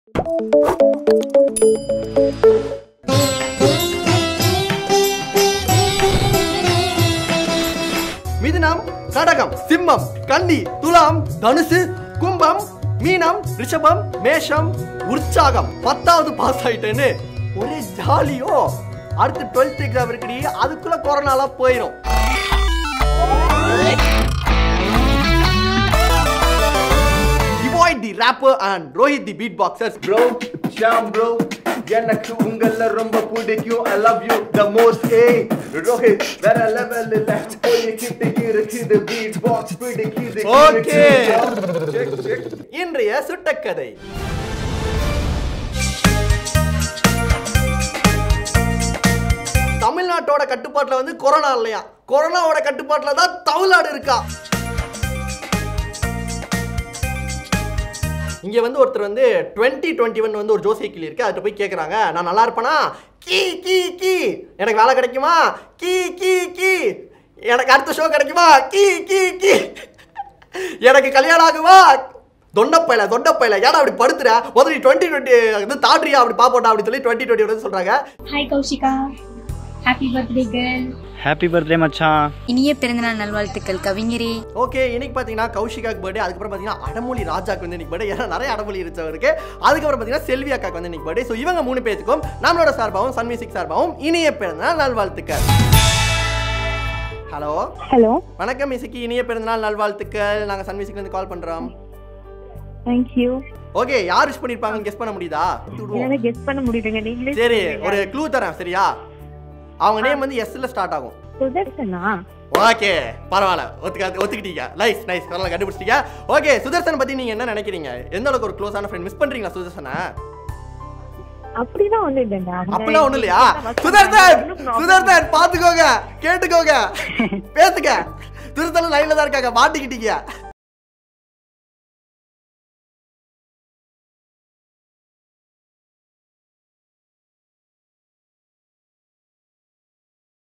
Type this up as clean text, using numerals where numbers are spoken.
மிதுனம், கடகம், சிம்மம், கன்னி, துலாம், தனுசு, கும்பம், மீனம், ரிஷபம், மேஷம், உற்சாகம். 10வது பாஸ் ஆயிட்டேன்னு ஒரே ஜாலியோ. அடுத்து 12th எக்ஸாம் இருக்குடி, அதுக்குள்ள கொரோனாலாம் போயிடும். Avoid the rapper and Rohit the beatboxers. Bro, Sham bro, எனக்கு உங்கள ரொம்ப பிடிக்கும். I love you the most. Hey, Rohit, வேற level இல்ல. போய் கிட்ட இருக்குது beatbox பிடிக்குது. Okay. இன்றைய சுட்டக்கதை. தமிழ்நாட்டோட கட்டுப்பாட்டுல வந்து கொரோனா இல்லையா, கொரோனாவோட கட்டுப்பாட்டுல தான் தமிழ்நாடு இருக்கா. இங்க வந்து ஒருத்தர் வந்து 2021 வந்து ஒரு ஜோசிய கிளி இருக்கு, அதுக்கு போய் கேக்குறாங்க, நான் நல்லா இருப்பேனா, கீ கீ கீ, எனக்கு வேலை கிடைக்குமா, கீ கீ கீ, எனக்கு அடுத்த ஷோ கிடைக்குமா, கீ கீ கீ, எனக்கு கல்யாணம் ஆகுமா, தொண்டப்பையில ஏடா அப்படி படுத்துற, முதல்ல 2020 வந்து தாட்ரியா அப்படி பாப்போட்டா அப்படி சொல்லி 2020 வந்து சொல்றாங்க. Hi Kaushika, happy birthday girl. Happy birthday மச்சான். இனிய பிறந்தநாள் நல்வாழ்த்துக்கள் கவிஞரே. ஓகே, இன்னைக்கு பாத்தீங்கன்னா கௌஷிகாக்கு பர்த்டே, அதுக்கப்புறம் பாத்தீங்கன்னா அடமொழி ராஜாக்கு வந்து இன்னைக்கு பர்த்டே, ஏன்னா நிறைய அடமொழி இருந்தவருக்கு. அதுக்கப்புறம் பாத்தீங்கன்னா செல்வி அக்காக்கு வந்து இன்னைக்கு பர்த்டே. ஸோ இவங்க 3 பேருக்கும் நம்மளோட சார்பாகவும் சன் மியூசிக் சார்பாகவும் இனிய பிறந்தநாள் நல்வாழ்த்துக்கள். ஹலோ ஹலோ, வணக்கம் இசைக்கு, இனிய பிறந்தநாள் நல்வாழ்த்துக்கள். நாங்க சன் மியூசிக்ல இருந்து கால் பண்றோம். Thank you. ஓகே, யார் விஷ் பண்ணிருப்பாங்கன்னு கெஸ் பண்ண முடியுதா? என்னால கெஸ் பண்ண முடியுதுங்க, நீங்களே. சரி, ஒரு க்ளூ தரேன் சரியா? அவங்க நேம் வந்து எஸ்ல ஸ்டார்ட் ஆகும். சுதர்சனா? ஓகே, பரவாயில்ல, ஒத்துக்கிட்டீங்க. நைஸ் நைஸ், பரவாயில்ல, கண்டுபிடிச்சிட்டீங்க. ஓகே, சுதர்சன் பத்தி நீங்க என்ன நினைக்கிறீங்க? எந்த அளவுக்கு ஒரு க்ளோஸான ஃப்ரெண்ட், மிஸ் பண்றீங்களா சுதர்சனை? அப்படிதான் ஒண்ணு இல்லைங்க. அப்படிலாம் ஒண்ணு இல்லையா? சுதர்சன் பாத்துக்கோங்க, கேட்டுக்கோங்க, பேசுங்க. சுதர்சன் லைன்ல தான் இருக்காங்க, மாட்டிக்கிட்டீங்க.